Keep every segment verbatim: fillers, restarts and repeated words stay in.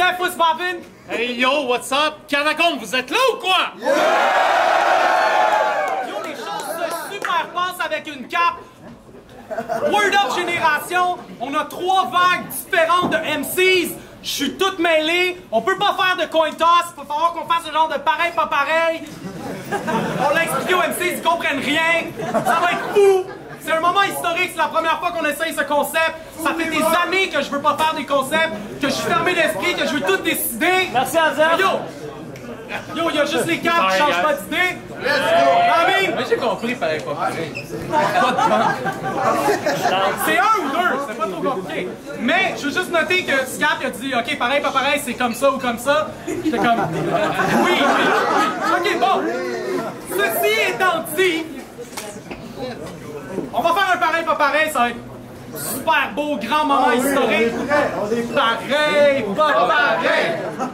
Steph, what's poppin'? Hey yo, what's up? Canacombe, vous êtes là ou quoi? Yeah! Yo, les choses se superpassent avec une cape. Word Up Génération, on a trois vagues différentes de M Cs. Je suis toute mêlée. On peut pas faire de coin toss. Il va falloir qu'on fasse ce genre de pareil, pas pareil. On l'a expliqué aux M Cs, ils comprennent rien. Ça va être fou. C'est un moment historique, c'est la première fois qu'on essaye ce concept. Ça fait des années que je veux pas faire des concepts, que je suis fermé d'esprit, que je veux tout décider. Merci Azam. Yo! Yo, il y a juste les cartes qui changent pas d'idée. Let's go! Moi j'ai compris, pareil, pas pareil. C'est un ou deux, c'est pas trop compliqué. Mais je veux juste noter que Scap a dit, ok, pareil, pas pareil, c'est comme ça ou comme ça. J'étais comme, oui, oui, oui. Ok, bon. Ceci étant dit, on va faire un pareil, pas pareil, ça va être super beau, grand moment oh, historique. Oui, on est prêt. Pareil, pas pareil.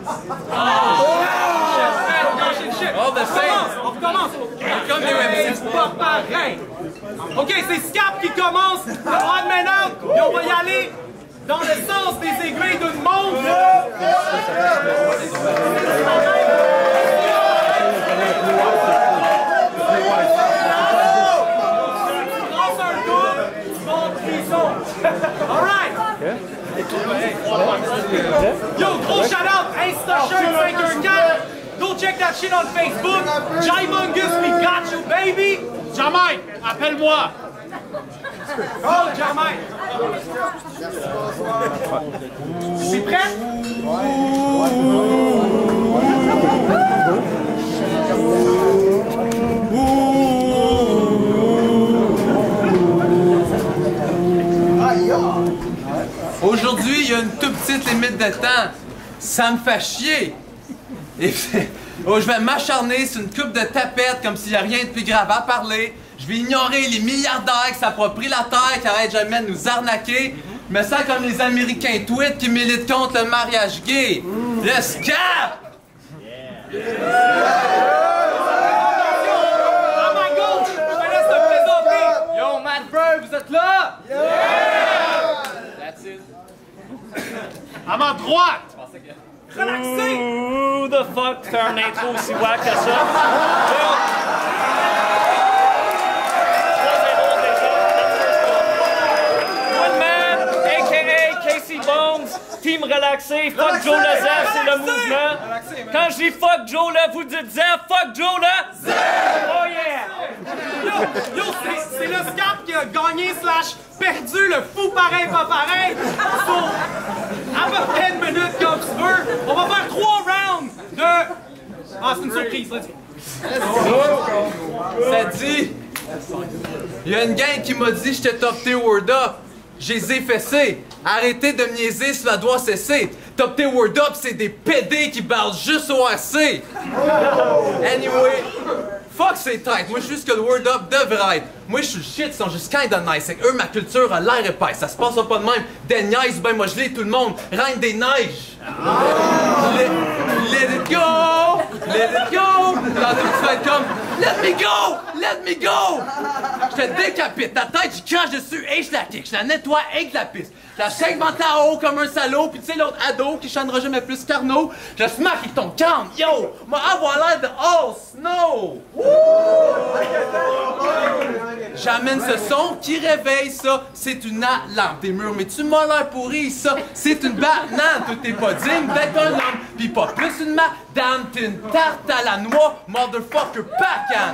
Oh, the same. On recommence. Comme des pareil, pas pareil. Ok, c'est Scap qui commence le odd man out et on va y aller dans le sens des aiguilles d'une montre. Alright! Yo, gros shout-out! InstaShirt cinq un quatre! Go check that shit on Facebook! Jimongus, we got you, baby! Jamaïque, appelle-moi! Oh, Jamaïque! C'est prêt? Aujourd'hui, il y a une toute petite limite de temps. Ça me fait chier. Et oh, je vais m'acharner sur une coupe de tapettes comme s'il n'y a rien de plus grave à parler. Je vais ignorer les milliardaires qui s'approprient la terre, qui arrêtent jamais de nous arnaquer. Mais ça comme les Américains tweets qui militent contre le mariage gay. Le scap! Yo, Matt Bird, vous êtes là? That's it. À ma droite! Relaxez! Who the fuck fait un intro aussi wack que ça? One man, a k a. Casey Bones, team relaxé, fuck Joe le Zef, c'est le mouvement. Quand je dis fuck Joe le, vous dites Zef, fuck Joe le Zef! Oh yeah! Yo, yo, c'est le Scap qui a gagné slash perdu le fou pareil pas pareil pour à peu près une minute comme tu veux. On va faire trois rounds de... Ah, c'est une surprise, let's go. Ça dit, il y a une gang qui m'a dit j'étais top T Word Up. J'ai les ai fessés. Arrêtez de me niaiser, cela doit cesser. Top T Word Up, c'est des pédés qui parlent juste au A C. Anyway, fuck c'est tight. Moi, je suis juste que le Word Up devrait être. Moi, je suis le shit, ils sont juste kinda nice. Avec eux, ma culture a l'air épaisse. Ça se passera pas de même. Des niaises, ben moi, je l'ai tout le monde. Reine des neiges. Let, let it go! Let it go! Tantôt, tu vas être comme let me go! Let me go! Je te décapite. Ta tête, je crache dessus et je la kick. Je la nettoie avec la piste. Je la segmente en haut comme un salaud. Puis tu sais, l'autre ado qui chantera jamais plus qu'Arnaud. Je la smack avec ton camp. Yo! Moi, avoir l'air de All Snow! J'amène ce son qui réveille ça. C'est une alarme. Tes murs, mais tu m'as l'air pourri, ça. C'est une banane. Tout est pas digne d'être un homme. Pis pas plus une madame. T'es une tarte à la noix. Motherfucker backhand.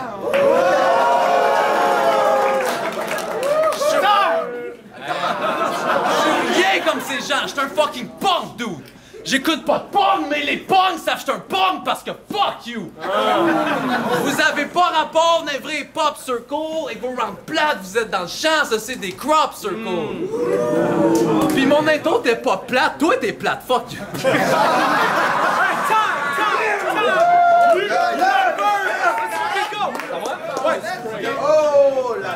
Je suis rien comme ces gens. J'suis un fucking punk, dude. J'écoute pas de punk, mais les punks savent que j'suis un punk parce que fuck you! Vous avez pas rapport d'un vrai pop circle et vos rounds plates, vous êtes dans le champ, ça c'est des crop circles. Mm. Pis mon intro t'es pas plate, toi t'es plate, fuck you!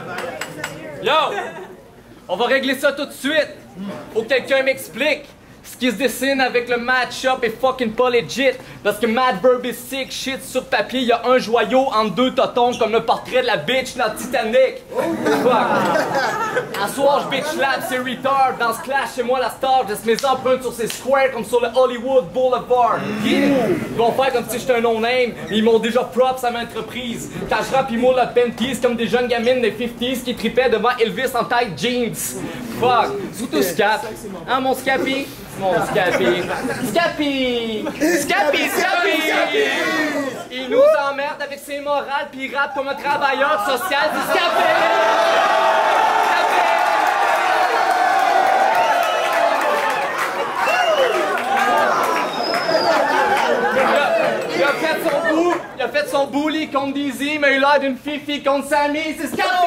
Yo! On va régler ça tout de suite. Faut que quelqu'un m'explique. Ce qui se dessine avec le match-up est fucking pas legit. Parce que Mad Verb est sick shit sur papier. Il y a un joyau entre deux totons comme le portrait de la bitch dans Titanic. Fuck. À soir, je bitch slap, c'est retard. Dans ce clash, c'est moi la star. Je laisse mes empreintes sur ces squares comme sur le Hollywood Boulevard. Yeah. Ils vont faire comme si j'étais un no-name. Ils m'ont déjà props à ma entreprise. Quand je rappe, ils moulent la panties comme des jeunes gamines des cinquantaines qui tripaient devant Elvis en taille jeans. Fuck. Surtout Scap. Hein, mon Scappy? Mon Scappy. Scappy! Scappy! Scappy! Il nous emmerde avec ses morales pis il rappe comme un travailleur social. C'est Scappy! Il a fait son bout, il a fait son bully contre Dizzy, mais il a l'air d'une fifi contre Sammy. C'est Scappy!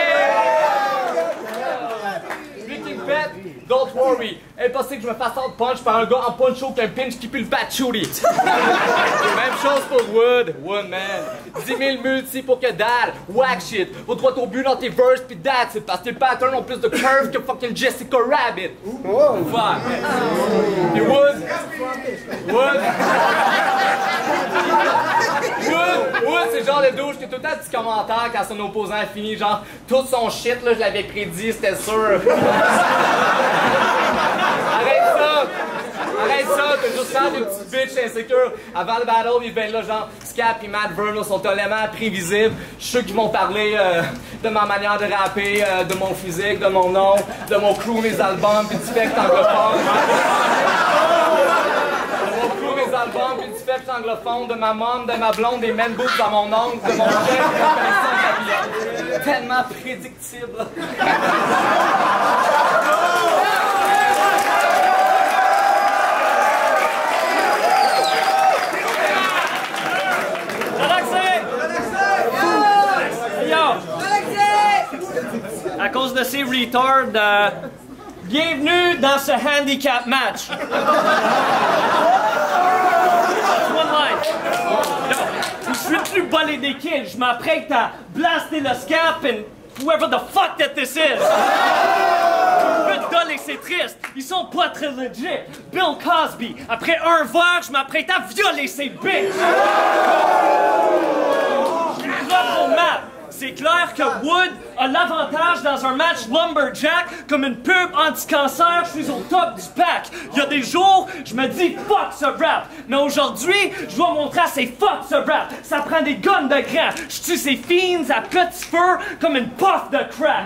Don't worry, impossible que je me fasse out punch par un gars en poncho qu'un pinch qui pue le patchouli. Même chose pour Wood, Wood man. dix mille multi pour que dalle, whack shit. Au droit au but dans tes verses pis that's it. Parce que tes patterns ont plus de curve que fucking Jessica Rabbit. Fuck. Pis Wood, Wood. Wood, Wood, c'est le genre de douche qui a tout le temps un petit commentaire quand son opposant a fini, genre tout son shit là, je l'avais prédit, c'était sûr. Arrête ça! Arrête ça! T'as juste l'air d'une petite bitch insécure. Avant le battle, ils viennent là, genre, Scap et Matt Vern sont tellement prévisibles. Je suis sûr qu'ils vont parler euh, de ma manière de rapper, euh, de mon physique, de mon nom, de mon crew, mes albums, pis du spectre anglophone. De mon crew, mes albums, pis du spectre anglophone, de ma mom, de ma blonde, des men boobs dans mon ongle, de mon chef, de ma personne papillon. Tellement prédictible. À cause de ces retards, euh, bienvenue dans ce handicap match. One line. No, je suis plus bolé des kills. Je m'apprête à blaster le Scap and whoever the fuck that this is. Le Dol et c'est triste. Ils sont pas très legit. Bill Cosby. Après un verre, je m'apprête à violer ses bitches. Drop au map. C'est clair que Wood a l'avantage dans un match lumberjack comme une pub anti-cancer, je suis au top du pack. Il y a des jours, je me dis fuck ce rap, mais aujourd'hui, je dois montrer à ces fuck ce rap. Ça prend des guns de grand. Je tue ces fiends à petit feu comme une puff de crack.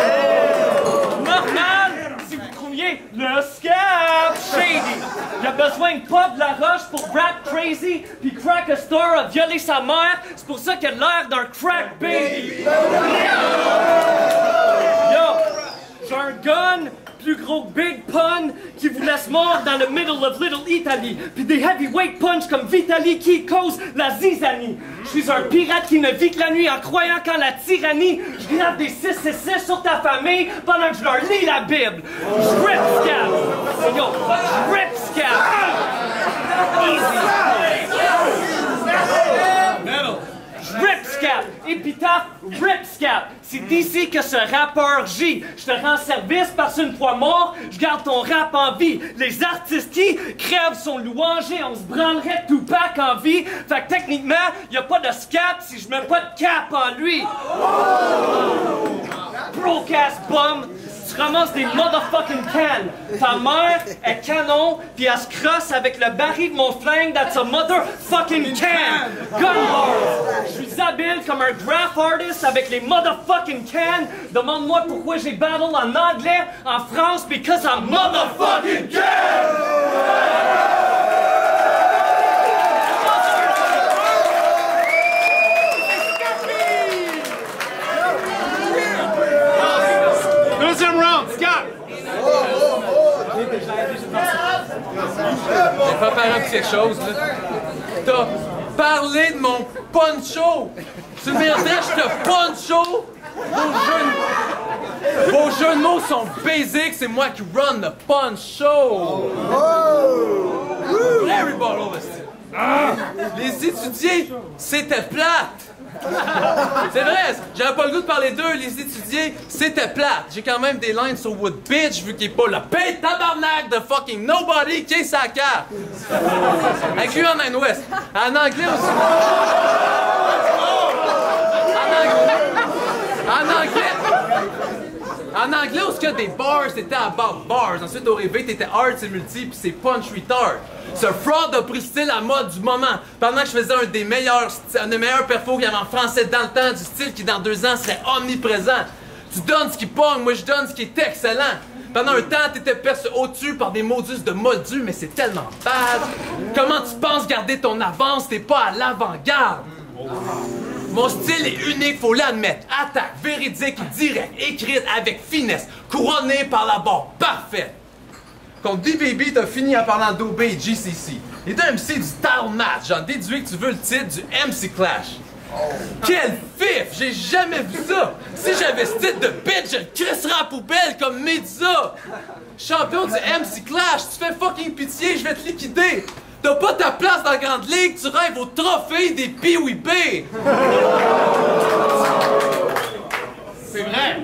Normal, si vous trouviez le Scap shady. Il y a besoin de pas de la roche pour rap crazy, puis crack a star a violé sa mère. C'est pour ça qu'il a l'air d'un crack baby. Yo, j'ai un gun plus gros que Big Pun qui vous laisse mort dans le middle of Little Italy. Puis des heavyweight punch comme Vitali qui cause la zizanie. Je suis un pirate qui ne vit que la nuit en croyant qu'en la tyrannie. Je grave des six six six sur ta famille pendant que je leur lis la Bible. Je rip Scap. Yo, je rip Scap. Je rip Scap. Épitaphe, rip Scap. C'est d'ici que ce rappeur J. Je te rends service parce qu'une fois mort, je garde ton rap en vie. Les artistes qui crèvent sont louangés, on se branlerait Tupac en vie. Fait que techniquement, y a pas de Scap si je mets pas de cap en lui. Broke-ass bum. Tu ramasses des motherfucking cans. Ta mère est canon, pis elle se crosse avec le baril de mon flingue that's a motherfucking can. Gunbars. Je suis habile comme un graph artist avec les motherfucking cans. Demande-moi pourquoi j'ai battle en anglais en France, because I'm motherfucking can. Deuxième round, Scap! J'ai pas parlé de quelque chose, là. T'as parlé de mon poncho! Tu me méritais, je te poncho! Vos jeux, vos jeux de mots sont basiques, c'est moi qui run le poncho! Everybody over. Ah, les étudiants, c'était plate! C'est vrai, j'avais pas le goût de parler d'eux, les étudier, c'était plate. J'ai quand même des lines sur Wood Bitch, vu qu'il est pas le paix tabarnak de fucking nobody qui est sa carte. Inclus en Nine-West. En anglais aussi. En anglais. En anglais. En anglais, où ce qu'il y a des bars, c'était about bars. Ensuite, au réveil, t'étais hard, c'est multi, puis c'est punch retard. Ce fraud a pris le style à mode du moment. Pendant que je faisais un des meilleurs, un des meilleurs perfos qu'il y avait en français dans le temps, du style qui dans deux ans serait omniprésent. Tu donnes ce qui pogne, moi je donne ce qui est excellent. Pendant un temps, t'étais percé au-dessus par des modus de moldus, mais c'est tellement bad. Comment tu penses garder ton avance, t'es pas à l'avant-garde. Mon style est unique, faut l'admettre. Attaque, véridique, direct, écrite avec finesse, couronnée par la barre parfaite. Contre D-Baby, t'as fini en parlant d'O B et G C C. Les deux M C du title match, j'en déduis que tu veux le titre du M C Clash. Quel fif! J'ai jamais vu ça! Si j'avais ce titre de bitch, je le crisserais à la poubelle comme Medusa! Champion du M C Clash, tu fais fucking pitié, je vais te liquider! T'as pas ta place dans la grande ligue, tu rêves au trophée des P W B! C'est vrai!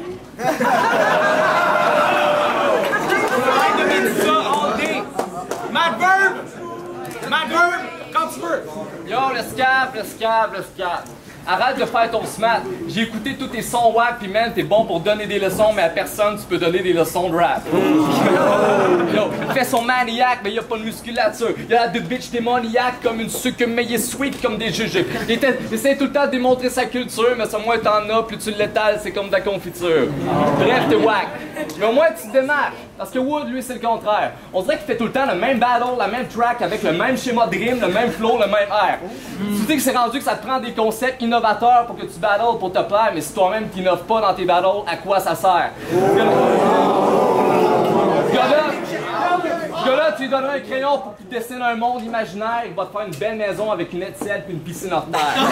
Mad Verb! Mad Verb, quand tu veux! Yo, le scab, le scab, le scab. Arrête de faire ton smat. J'ai écouté tous tes sons wack, pis man, t'es bon pour donner des leçons, mais à personne tu peux donner des leçons de rap. Yo, il fait son maniaque, mais il a pas de musculature. Il a de bitch démoniaque comme une sucre, mais il est sweet comme des jujubes. Il essaie tout le temps de démontrer sa culture, mais ça moins t'en as, plus tu l'étales, c'est comme de la confiture. Bref, t'es wack. Mais au moins tu te démarques. Parce que Wood, lui, c'est le contraire. On dirait qu'il fait tout le temps le même battle, la même track, avec le même schéma de rime, le même flow, le même air. Mm. Tu dis que c'est rendu que ça te prend des concepts innovateurs pour que tu battles pour te plaire, mais si toi-même t'innoves pas dans tes battles, à quoi ça sert? Ce gars-là, ce gars-là, tu lui donneras un crayon pour qu'il dessine un monde imaginaire, il va te faire une belle maison avec une étienne puis une piscine hors terre.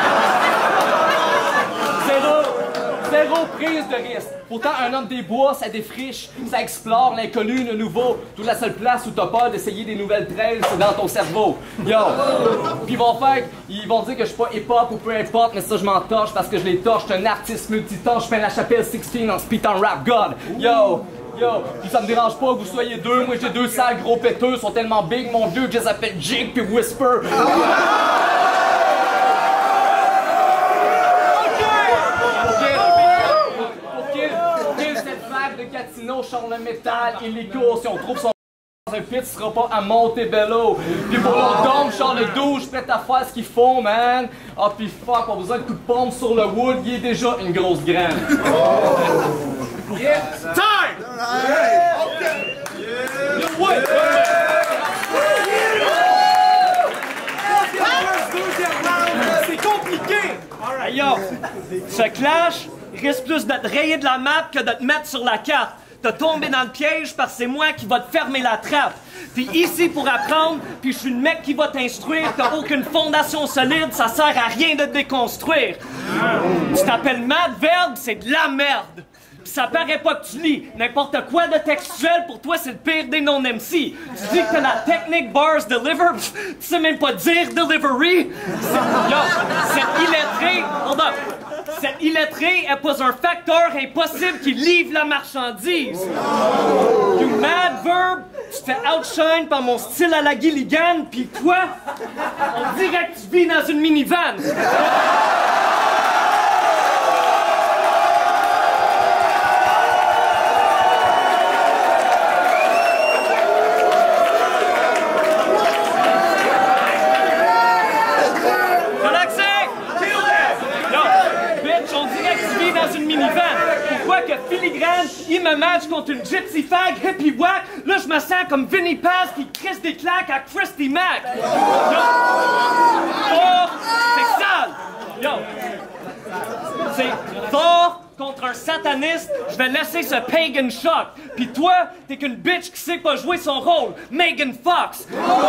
Zéro! Zéro prise de risque. Pourtant, un homme des bois, ça défriche, ça explore l'inconnu, le nouveau. Toute la seule place où t'as peur d'essayer des nouvelles trails, c'est dans ton cerveau. Yo! Puis ils vont faire, ils vont dire que je suis pas hip-hop ou peu importe, mais ça je m'en torche parce que je les torche. Je suis un artiste multitâche, je peins la chapelle seize en spit en rap god. Yo! Yo! Puis ça me dérange pas que vous soyez deux, moi j'ai deux sales gros péteux, sont tellement big, mon vieux, que je les appelle Jake puis Whisper. Gatineau, chante le métal, illico. Si on trouve son dans un pit, ce sera pas à Montebello. Puis pour mon dôme, chante le douche, prêt à faire ce qu'ils font, man. Ah, pis fuck, pas besoin de coup de pompe sur le wood, il est déjà une grosse graine. Yeah. Time! Yeah. Okay. Yeah. Le wood! C'est compliqué! Alright, yo! Ce clash risque plus de te rayer de la map que de te mettre sur la carte. T'as tombé dans le piège parce que c'est moi qui va te fermer la trappe. T'es ici pour apprendre, puis je suis le mec qui va t'instruire. T'as aucune fondation solide, ça sert à rien de te déconstruire. Tu t'appelles Mad Verb, c'est de la merde. Pis ça paraît pas que tu lis. N'importe quoi de textuel, pour toi, c'est le pire des non-M C. Tu dis que t'as la technique bars deliver, pff, tu sais même pas dire delivery. Yo, cette illettrée, hold up. Cette illettrée est pas un facteur impossible qui livre la marchandise. You Mad Verb, tu te fais outshine par mon style à la Gilligan, pis toi, on dirait que tu vis dans une minivan. Pourquoi que Filigrane, il me match contre une gypsy fag hippie wack? Là, je me sens comme Vinnie Paz qui crisse des claques à Christy Mac. Yo! Thor, c'est sale! Yo! C'est Thor contre un sataniste, je vais laisser ce pagan shock. Puis toi, t'es qu'une bitch qui sait pas jouer son rôle, Megan Fox.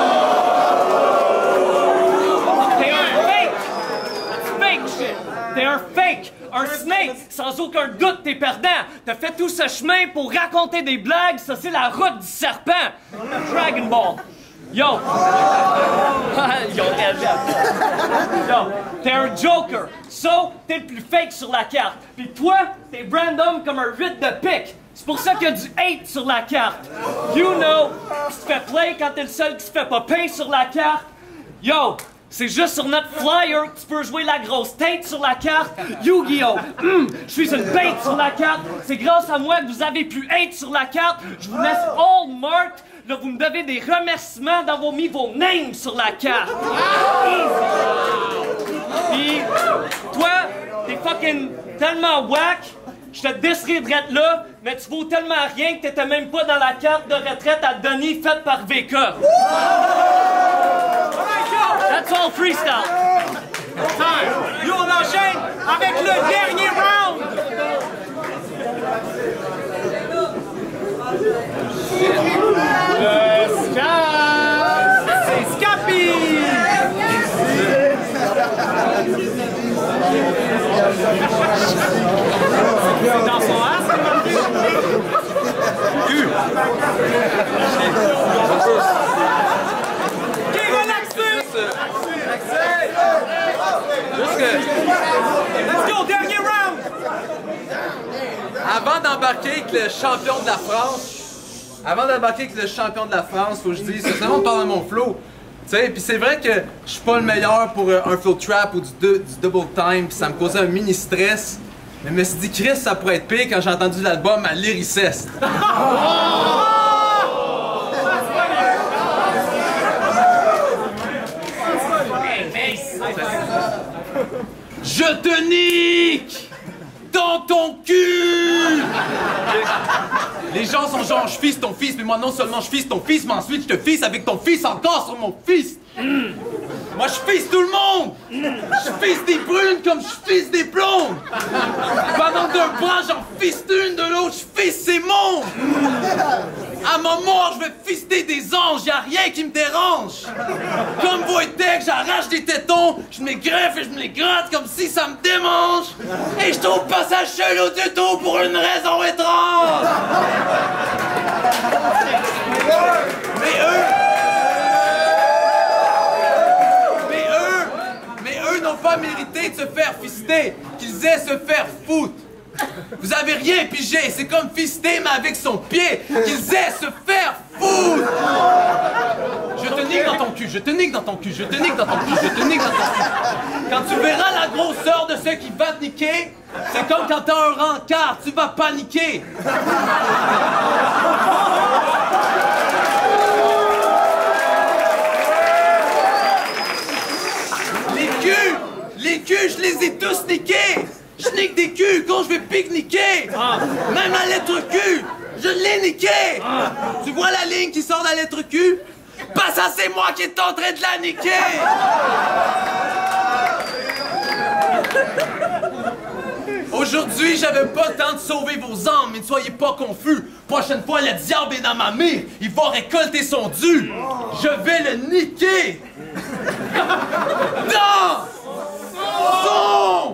T'es un fake! Fake shit! T'es un fake! Un snake! Sans aucun doute, t'es perdant! T'as fait tout ce chemin pour raconter des blagues, ça c'est la route du serpent! Dragon Ball! Yo! Yo, Yo, t'es un joker. So, t'es le plus fake sur la carte. Puis toi, t'es random comme un huit de pique. C'est pour ça qu'il y a du hate sur la carte. You know, tu te fais play quand t'es le seul qui se fait pas pay sur la carte. Yo, c'est juste sur notre flyer que tu peux jouer la grosse tête sur la carte. Yu-Gi-Oh! Mm, je suis une bête sur la carte. C'est grâce à moi que vous avez pu être sur la carte. Je vous laisse all marked. Là, vous me devez des remerciements d'avoir mis vos names sur la carte. Puis, toi, t'es fucking tellement whack. Je te décerai de être là, mais tu vaux tellement rien que t'étais même pas dans la carte de retraite à Denis faite par V K. That's all freestyle. Time. Yo, on enchaîne avec le dernier round. Le Scap! C'est Scapi. C'est dans son as, c'est marqué. U. Qui est relaxé? Juste que, Let's go, dernier round. avant d'embarquer avec le champion de la France, avant d'embarquer avec le champion de la France, faut que je dise, c'est vraiment de parler de mon flow. Tu sais, puis c'est vrai que je suis pas le meilleur pour euh, un flow trap ou du, du double time, puis ça me causait un mini stress. Mais je me suis dit, Chris, ça pourrait être pire quand j'ai entendu l'album à Lyriceste. Je te nique dans ton cul! Les gens sont genre, je fisse ton fils, mais moi non seulement je fisse ton fils, mais ensuite je te fisse avec ton fils encore sur mon fils! Moi je fisse tout le monde! Je fisse des brunes comme je fisse des blondes! Pendant d'un bras, j'en fisse une, de l'autre, je fisse ces mondes! À ma mort, je vais fister des anges, y'a rien qui me dérange! Comme Wojtek, j'arrache des tétons, je me les greffe et je me les gratte comme si ça me démange! Et je trouve pas ça chelou du tout pour une raison étrange! Mais eux... Mais eux... Mais eux n'ont pas mérité de se faire fister, qu'ils aient se faire foutre! Vous avez rien pigé, c'est comme fister mais avec son pied, qu'ils aient se faire foutre! Je te nique dans ton cul, je te nique dans ton cul, je te nique dans ton cul, je te nique dans ton cul. Quand tu verras la grosseur de ceux qui va te niquer, c'est comme quand t'as un rencard, tu vas paniquer. Les culs, les culs, je les ai tous niqués. Je nique des culs quand je vais pique-niquer! Ah. Même la lettre Q, je l'ai niqué! Ah. Tu vois la ligne qui sort de la lettre Q? Pas ça, c'est moi qui est en train de la niquer! Aujourd'hui, j'avais pas le temps de sauver vos âmes, mais ne soyez pas confus. Prochaine fois, le diable est dans ma mire. Il va récolter son dû. Je vais le niquer! Dans son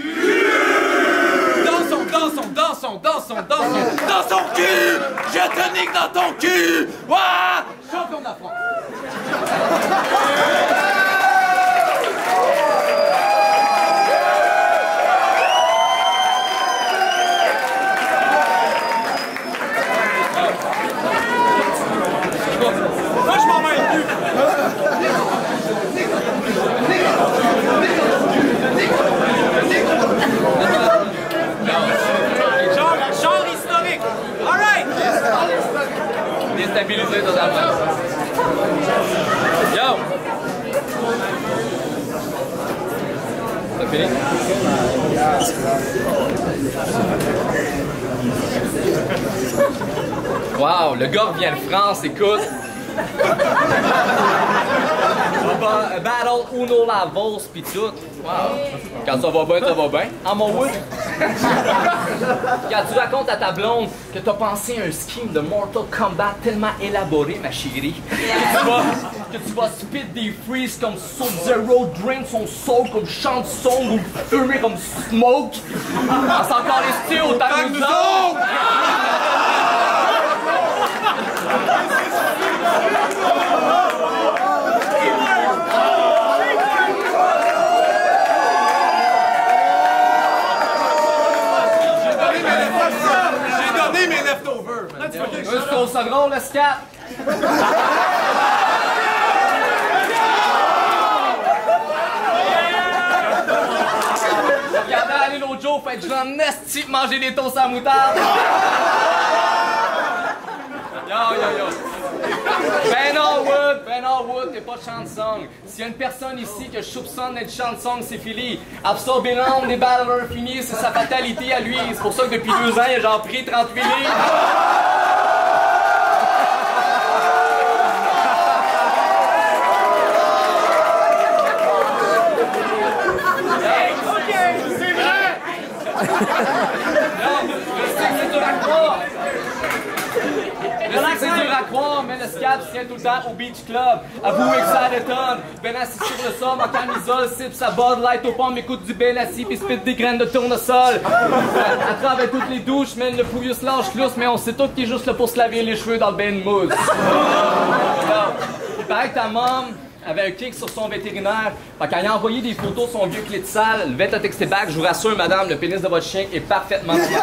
Dans son, dans son, dans son, dans son, dans son, dans son cul! Je te nique dans ton cul! Ouah! Champion de la France! Moi, je m'en mêle plus. Genre, genre historique. All right. Déstabilisé totalement. Yo! T'as fini? Wow, le gars revient de France, écoute. Ba battle Uno la valse pis tout. Wow. Quand ça va bien, ça va bien. En mon wood. Quand tu racontes à ta blonde que t'as pensé à un scheme de Mortal Kombat tellement élaboré, ma chérie, que tu vas, que tu vas spit des freeze comme Sub-Zero, drain son soul comme chant son ou fumer comme Smoke. Ah, c'est encore les styles au Tamuzo! ça drôle, le scat? Regardez aller l'autre jour, fait genre nasty manger des toasts à moutarde. Yo, yo, yo. Ben Allwood, Ben Allwood, t'es pas chanson. S'il y a une personne ici que je soupçonne d'être chanson, c'est Philly. Absorber l'âme des battlers finis, c'est sa fatalité à lui. C'est pour ça que depuis deux ans, il a genre pris trente-huit livres. C'est dur à croire, mais le scap se tient tout le temps au Beach Club. Avouez que ça détonne. Ben assis sur le sol, en camisole, sip sa Bud Light au pomme, écoute du Bellassi, pis spit des graines de tournesol. À travers toutes les douches, mène le fouilleux se lâche clousse, mais on sait tout qu'il est juste là pour se laver les cheveux dans le bain de mousse. Il paraît que ta maman avait un kick sur son vétérinaire. Fait quand il a envoyé des photos de son vieux clé de salle, le vet a texté back, je vous rassure, madame, le pénis de votre chien est parfaitement bien.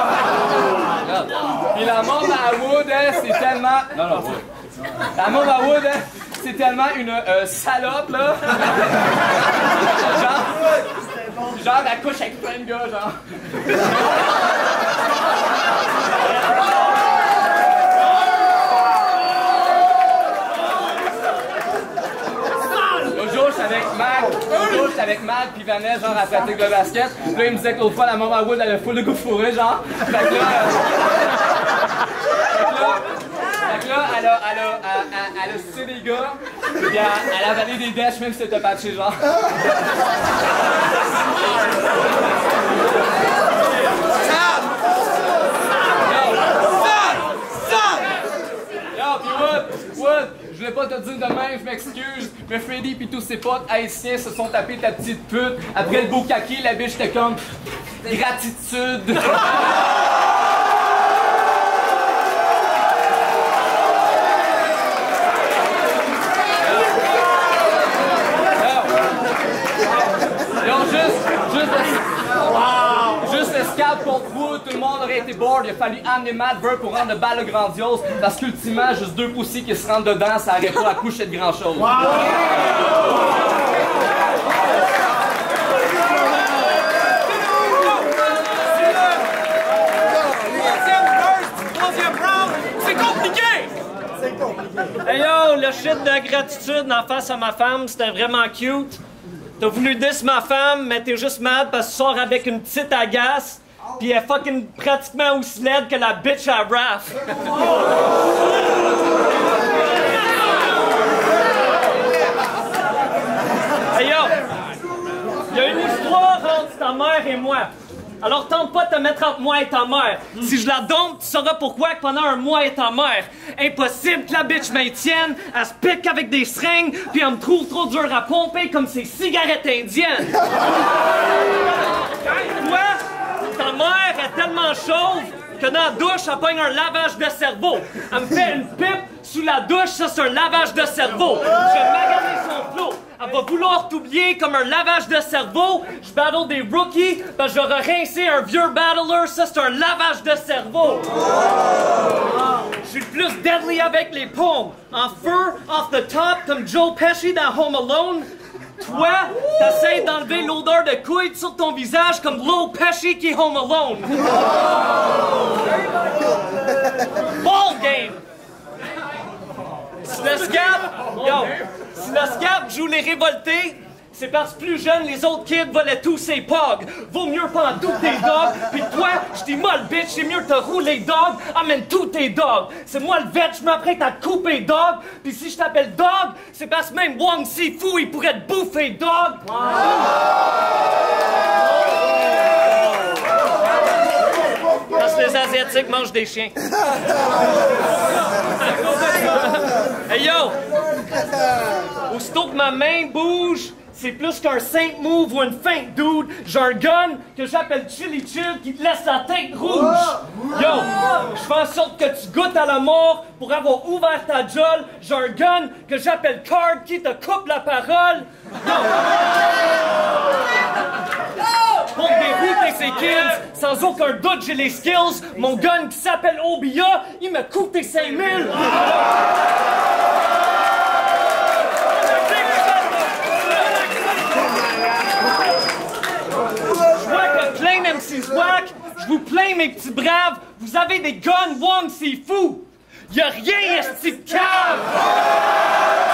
Puis la môme à Wood, hein, c'est tellement... Non, non, la môme à Wood, hein, c'est tellement une euh, salope, là. genre, genre, elle couche avec plein de gars, genre. Avec Mac, l'autre avec Mac puis Vanessa, genre à pratique le basket. Là, il me disait que l'autre fois, la maman Wood, elle a full de goût fourré, genre. Fait que là, euh... fait que là, fait que là, elle a, elle a, elle a, elle a sucé des gars, puis elle, elle a avalé des dèches, même si c'était patché, genre. Yo, puis Wood, Wood, je voulais pas te dire demain, je m'excuse, mais Freddy pis tous ses potes haïtiens se sont tapés ta petite pute. Après le beau kaki, la biche était comme gratitude. Non, juste, juste, wow. Juste le scalp contre vous, tout le monde aurait été bored. Il a fallu amener Matt Burke pour rendre le balle grandiose, parce qu'ultimement, juste deux poussies qui se rentrent dedans, ça n'aurait pas accouché de grand chose. Wow. C'est compliqué! Hey yo, le shit de gratitude en face à ma femme, c'était vraiment cute. T'as voulu diss ma femme, mais t'es juste mad parce que tu sors avec une petite agace, pis elle est fucking pratiquement aussi laide que la bitch à Raph. Hey yo, y a une histoire entre ta mère et moi. Alors tente pas de te mettre entre moi et ta mère. Si je la dompte, tu sauras pourquoi que pendant un mois et ta mère. Impossible que la bitch maintienne, elle se pique avec des seringues, puis elle me trouve trop dur à pomper comme ses cigarettes indiennes. Toi, ta mère est tellement chauve que dans la douche, elle pogne un lavage de cerveau. Elle me fait une pipe sous la douche, ça c'est un lavage de cerveau. Je vais maganer son flot. Elle va vouloir t'oublier comme un lavage de cerveau. Je battle des rookies, ben j'aurais rincé un vieux battler, ça c'est un lavage de cerveau. Je suis le plus deadly avec les paumes. En feu, off the top, comme Joe Pesci dans Home Alone. Toi, t'essayes d'enlever l'odeur de couille sur ton visage comme Joe Pesci qui est Home Alone. Ball game! Si le scab, yo, si le scab joue les révoltés, c'est parce que plus jeune, les autres kids volaient tous ces pogs. Vaut mieux prendre tous tes dogs, pis toi, je dis molle bitch, c'est mieux de te rouler dog, amène tous tes dogs. C'est moi le vet, je m'apprête à te couper dog, pis si je t'appelle dog, c'est parce que même Wong Sifu, il pourrait te bouffer dog. Wow. Parce que les Asiatiques mangent des chiens. Hey yo! Aussitôt que ma main bouge, c'est plus qu'un saint move ou une feinte, dude. J'ai un gun que j'appelle Chili Chill qui te laisse la tête rouge. Yo! Je fais en sorte que tu goûtes à la mort pour avoir ouvert ta jolle. J'ai un gun que j'appelle Card qui te coupe la parole. Yo! Pour dérouter ces kids, sans Sans aucun doute, j'ai les skills. Mon gun qui s'appelle Obia, il m'a coûté cinq mille. Je vois que plein M C Swag, je vous plains mes petits braves, vous avez des guns, Wong, c'est fou. Y'a rien, esti de cave.